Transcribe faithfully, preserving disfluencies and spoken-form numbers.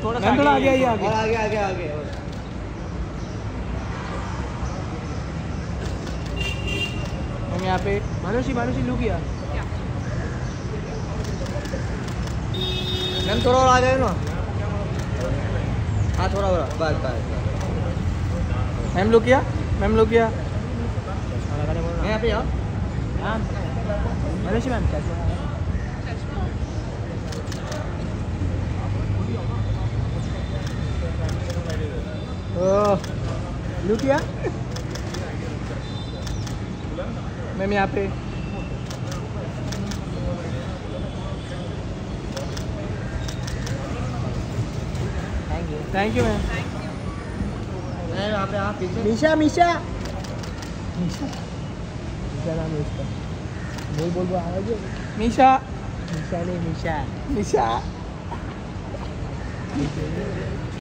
थोड़ा मैम थोड़ा आगे आइए, आगे और आगे आगे आगे हम यहाँ पे मानुषी मानुषी लू किया मैम थोड़ा और आ जाए ना। हाँ थोड़ा और बस बस मैम लू किया मैम लू किया मैं यहाँ पे आओ। हाँ मानुषी मैम कैसे ओह लू किया मैम यहाँ पे thank you thank you ma'am मैं यहाँ पे आप पीछे मीशा मीशा मीशा मीशा नाम है इसका बोल बोल बोल आवाज मीशा मीशा नहीं मीशा मीशा